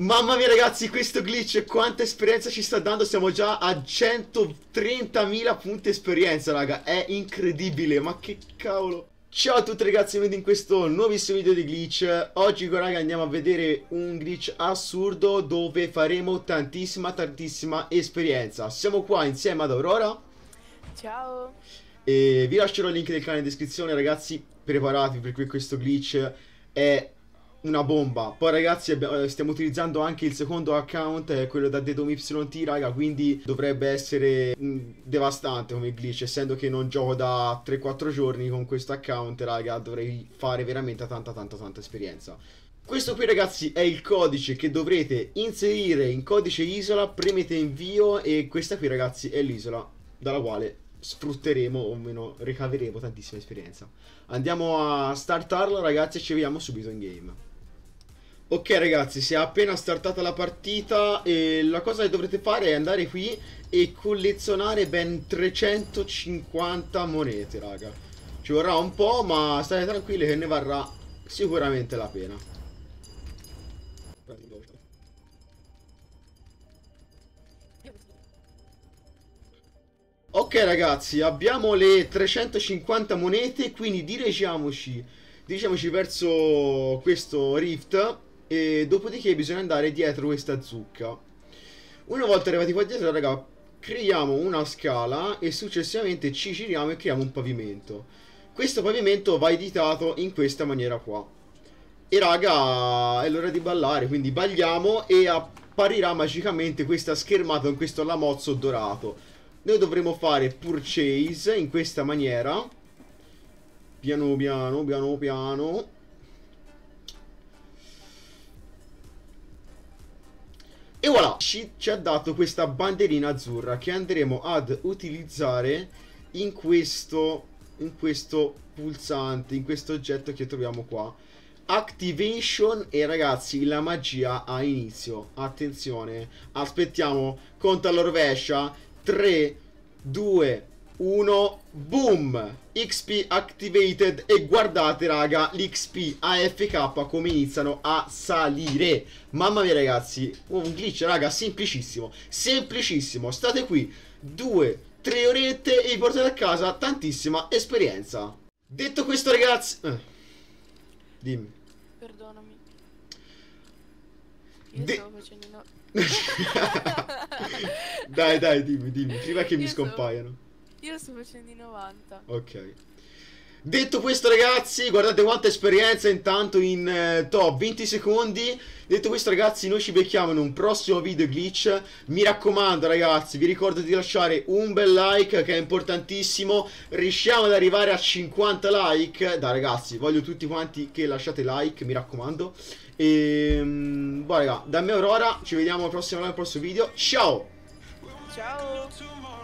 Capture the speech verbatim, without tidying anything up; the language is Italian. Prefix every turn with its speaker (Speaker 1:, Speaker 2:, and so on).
Speaker 1: Mamma mia ragazzi, questo glitch quanta esperienza ci sta dando. Siamo già a centotrentamila punti esperienza, raga. È incredibile, ma che cavolo. Ciao a tutti ragazzi, benvenuti in questo nuovissimo video di glitch. Oggi raga andiamo a vedere un glitch assurdo dove faremo tantissima tantissima esperienza. Siamo qua insieme ad Aurora.
Speaker 2: Ciao.
Speaker 1: E vi lascerò il link del canale in descrizione ragazzi. Preparatevi perché questo glitch è una bomba. Poi ragazzi abbiamo, stiamo utilizzando anche il secondo account, quello da DedomYT raga, quindi dovrebbe essere mh, devastante come glitch, essendo che non gioco da tre quattro giorni con questo account raga. Dovrei fare veramente tanta tanta tanta esperienza. Questo qui ragazzi è il codice che dovrete inserire in codice isola. Premete invio e questa qui ragazzi è l'isola dalla quale sfrutteremo, o meno ricaveremo tantissima esperienza. Andiamo a startarla ragazzi e ci vediamo subito in game. Ok ragazzi, si è appena startata la partita e la cosa che dovrete fare è andare qui e collezionare ben trecentocinquanta monete raga. Ci vorrà un po', ma state tranquilli che ne varrà sicuramente la pena. Ok ragazzi, abbiamo le trecentocinquanta monete, quindi dirigiamoci, dirigiamoci verso questo rift e dopodiché bisogna andare dietro questa zucca. Una volta arrivati qua dietro raga, creiamo una scala e successivamente ci giriamo e creiamo un pavimento. Questo pavimento va editato in questa maniera qua. E raga, è l'ora di ballare, quindi balliamo e apparirà magicamente questa schermata con questo lamozzo dorato. Noi dovremo fare purchase in questa maniera. Piano piano, piano piano. E voilà, ci, ci ha dato questa banderina azzurra che andremo ad utilizzare in questo, in questo pulsante, in questo oggetto che troviamo qua. Activation. E ragazzi la magia ha inizio. Attenzione, aspettiamo, conta alla rovescia. tre, due, uno, boom! X P activated. E guardate raga, l'X P A F K come iniziano a salire. Mamma mia ragazzi, un glitch raga, semplicissimo. Semplicissimo, state qui due, tre orette e vi portate a casa tantissima esperienza. Detto questo ragazzi eh, dimmi.
Speaker 2: Perdonami. Io
Speaker 1: De
Speaker 2: stavo facendo no.
Speaker 1: Dai dai dimmi dimmi prima che mi
Speaker 2: Io stavo-
Speaker 1: scompaiano.
Speaker 2: Io sto facendo i novanta.
Speaker 1: Ok. Detto questo ragazzi, guardate quanta esperienza intanto in eh, top venti secondi. Detto questo ragazzi, noi ci becchiamo in un prossimo video glitch. Mi raccomando ragazzi, vi ricordo di lasciare un bel like che è importantissimo. Riusciamo ad arrivare a cinquanta like. Dai ragazzi, voglio tutti quanti che lasciate like, mi raccomando. E boh raga, da me Aurora, ci vediamo al prossimo, al prossimo video. Ciao.
Speaker 2: Ciao.